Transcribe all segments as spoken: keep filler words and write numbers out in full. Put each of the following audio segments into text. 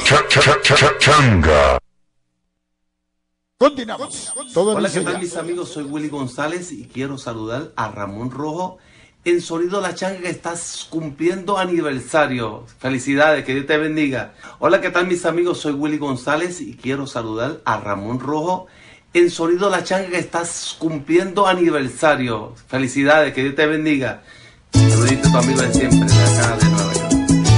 Changa. Continuamos. Todo Hola, ¿qué tal mis amigos? Soy Willy González y quiero saludar a Ramón Rojo en Sonido La Changa, que estás cumpliendo aniversario. Felicidades, que Dios te bendiga. Hola, ¿qué tal mis amigos? Soy Willy González y quiero saludar a Ramón Rojo en Sonido La Changa, que estás cumpliendo aniversario. Felicidades, que Dios te bendiga. Saludito a tu amigo de siempre, de acá de Nueva York.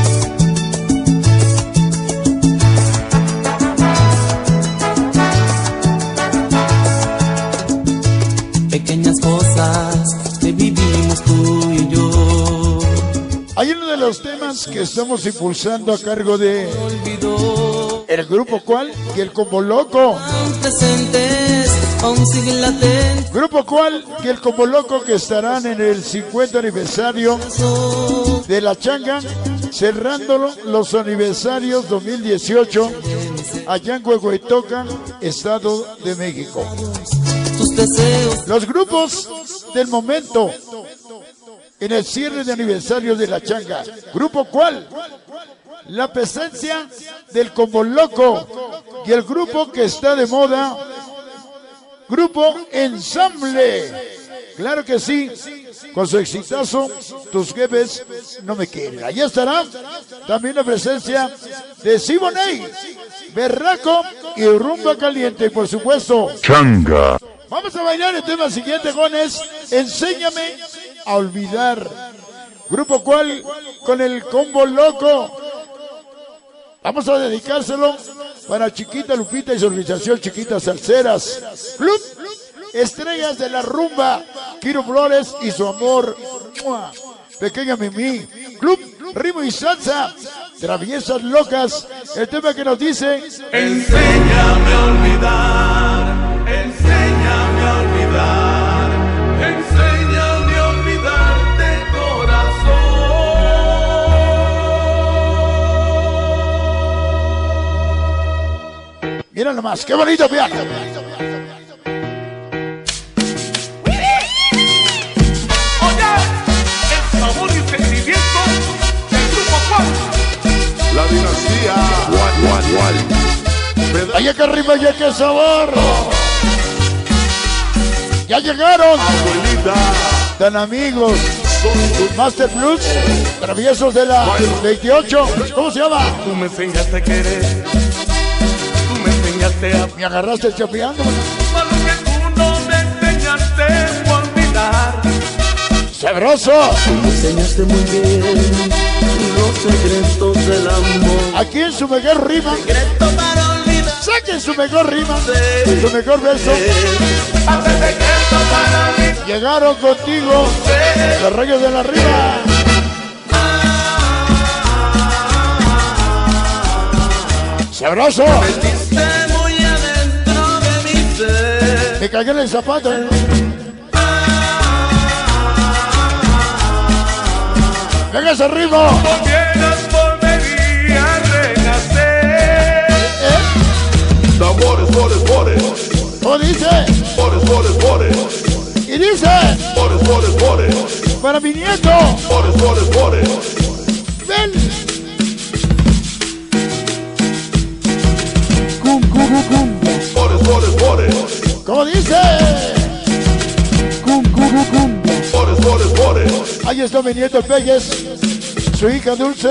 Pequeñas cosas que vivimos tú y yo. Hay uno de los temas que estamos impulsando a cargo de el grupo ¿Cuál? Y el Combo Loco. Grupo ¿Cuál? Y el Combo Loco, que estarán en el cincuenta aniversario de La Changa, cerrando los aniversarios dos mil dieciocho allá en Huehuetoca, Estado de México. Los grupos del momento en el cierre de aniversario de La Changa. ¿Grupo ¿Cuál? La presencia del Combo Loco y el grupo que está de moda, Grupo Ensamble. Claro que sí, con su exitazo, Tus jefes no me quieren. Allí estará también la presencia de Siboney, Berraco y Rumba Caliente, y por supuesto Changa. Vamos a bailar el tema siguiente, Jones. Enséñame a olvidar. Grupo ¿Cuál? Con el Combo Loco. Vamos a dedicárselo para Chiquita Lupita y su organización Chiquitas Salseras. Club Estrellas de la Rumba, Kiro Flores y su amor, Pequeña Mimi. Club Ritmo y Salsa, Traviesas Locas. El tema que nos dice: enséñame a olvidar, enséñame a olvidar, enséñame a olvidarte, corazón. Mira nomás, qué bonito piano. La dinastía Gual, gual, gual. Allá que arriba, allá que sabor. Ya llegaron. Abuelita. Tan amigos. Master Plus, Traviesos de la veintiocho. ¿Cómo se llama? Tú me enseñaste a querer. Tú me enseñaste a... Me agarraste chapeando. Para lo que tú no me enseñaste a olvidar. Sabroso. Tú me enseñaste muy bien los secretos del amor. Aquí en su mejor rima. Secreto para olvidar. Saquen su mejor rima, su mejor verso. Hace secreto para mí. Llegaron contigo los reyes de la rima. Sabroso. Metiste muy adentro de mi ser. Me cagué en el zapato. ¿eh? Venga ese ritmo. Volvieras, volvería a renacer. ¿Eh? Tambores, bores, bores. ¿Cómo dice? Bores, bores, bores. Y dice: Bores, bores, bores. para mi nieto. Bores, bores, bores. Ven. Cum, cum, cum, cum. Bores, bores, bores. ¿Cómo dice? Cum, cum, cum, cum. Bores, bores, bores. Ahí está mi nieto Pérez, su hija Dulce.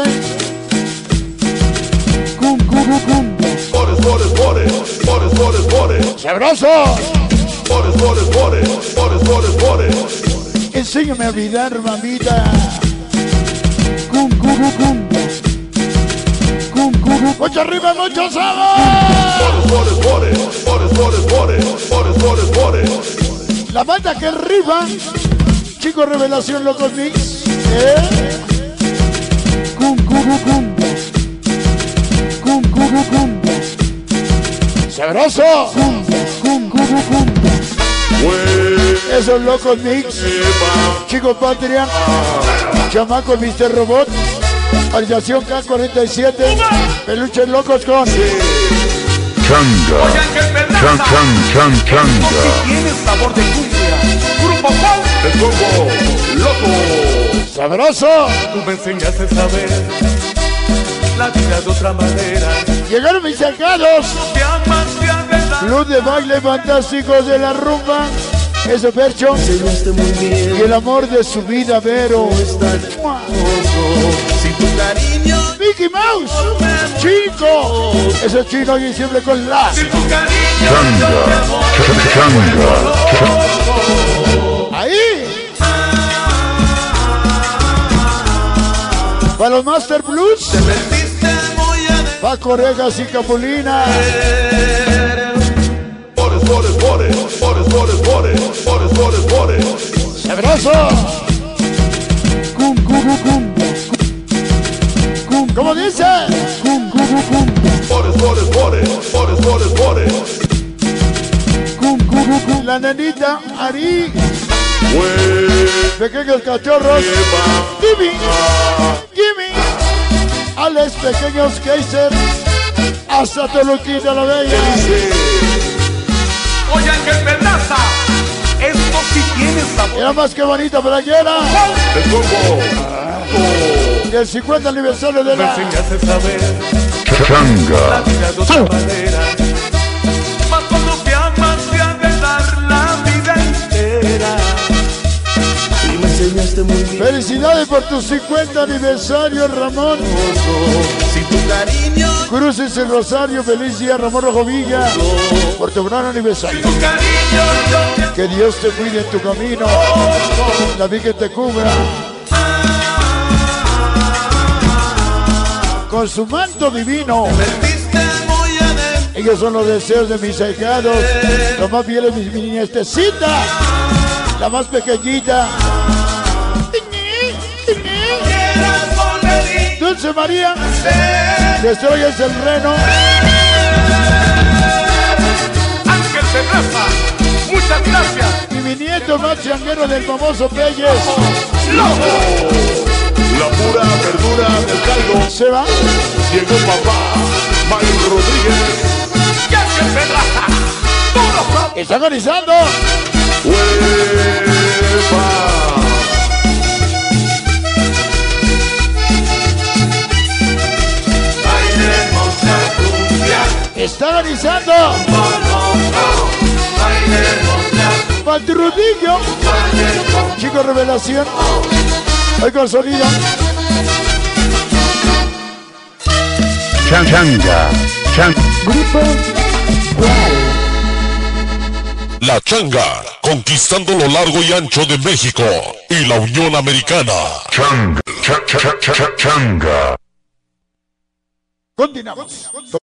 Cum, cum, cum, cum. Bores, bores, bores. Bores, bores, bores. ¡Sabroso! Bores, bores, bores. Bores, bores, bores. Enséñame a olvidar, mamita. Cum, cum, cum, cum. Cum, cum, cum. Mucho arriba, mucho sabor. Bores, bores, bores. Bores, bores, bores. Bores, bores, bores. La banda que arriba. Chicos, Revelación Locos Mix. ¿Eh? Cum, cum, cum, cum. Cum, cum, cum, cum. ¡Sabroso! Cum, cum, cum, cum, cum. Esos Locos Mix. Chicos Patria. Chamaco mister Robot. Alineación K cuarenta y siete. Peluches Locos con Changa. Chan, chan, chan, changa. Tienes sabor de cumbia. Grupo ¿Cuál? El Combo Loco. ¡Sabroso! Tú me enseñaste a saber la vida de otra manera. Llegaron mis sacados. Club de baile fantásticos de la rumba. Eso, Percho. Y el amor de su vida, Vero. Mickey Mouse. Chico. Ese chino y siempre con la. Changa, changa, Ahí. Para los Master Blues. Paco Regas y Capulina. ¡Sabroso! ¿Cómo dice? La nenita Ari. Pequeños cachorros. Gimme, gimme. Alex, pequeños Kaiser. Hasta Toluquita la Bella. Oye, que pedaza. Esto sí tiene sabor. Era más que bonita playera. El combo. Y el cincuenta aniversario de Me la. enseñaste a saber. changa, La vida de otra manera. Más cuando te amas te ha de dar la vida entera. Y me enseñaste muy bien. Felicidades por tu cincuenta aniversario, Ramón. Sin tu cariño. Cruces el Rosario. Feliz día, Ramón Rojo Villa. Por tu gran aniversario. Tu cariño yo te Que Dios te cuide en tu camino. La Virgen te cubra con su manto divino. perdiste muy adentro. Ellos son los deseos de mis ahijados, los más fieles, mis mi nietecita, la más pequeñita. Quieras volver Dulce María, y que hoy es el reno. Ángel Terraza, muchas gracias. Y mi nieto más changuero del famoso Peyes. ¡Loco! La pura verdura del caldo. Se va. Llegó papá, Mario Rodríguez. ¡Y Ángel Terraza! ¡Tú lo sabes! Está organizando. ¡Huepa! Bailemos la cumbia. Está organizando. Bailemos la Patrudillo. Chico Revelación. Hoy consolida. Chan- changa, chan- La Changa, conquistando lo largo y ancho de México y la Unión Americana. changa, cha- cha- cha- cha- changa. Continuamos.